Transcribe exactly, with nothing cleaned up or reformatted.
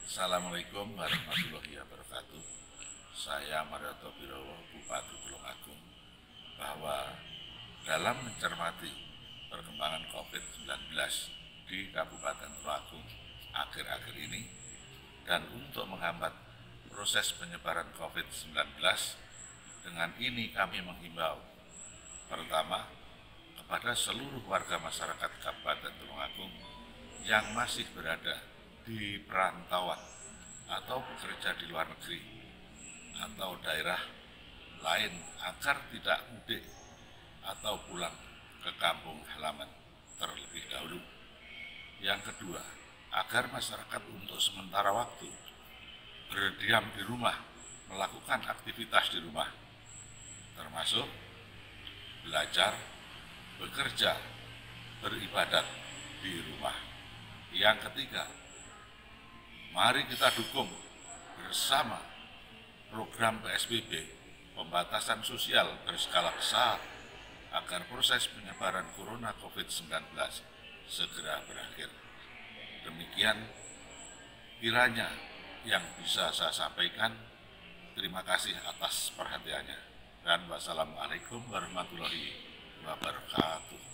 Assalamualaikum warahmatullahi wabarakatuh. Saya Marioto Birowo, Bupati Tulungagung, bahwa dalam mencermati perkembangan COVID sembilan belas di Kabupaten Tulungagung akhir-akhir ini dan untuk menghambat proses penyebaran COVID sembilan belas, dengan ini kami menghimbau pertama kepada seluruh warga masyarakat Kabupaten Tulungagung yang masih berada di perantauan atau bekerja di luar negeri atau daerah lain agar tidak mudik atau pulang ke kampung halaman terlebih dahulu. Yang kedua, agar masyarakat untuk sementara waktu berdiam di rumah, melakukan aktivitas di rumah, termasuk belajar, bekerja, beribadat di rumah. Yang ketiga, mari kita dukung bersama program P S B B, pembatasan sosial berskala besar, agar proses penyebaran corona COVID sembilan belas segera berakhir. Demikian kiranya yang bisa saya sampaikan. Terima kasih atas perhatiannya. Dan wassalamualaikum warahmatullahi wabarakatuh.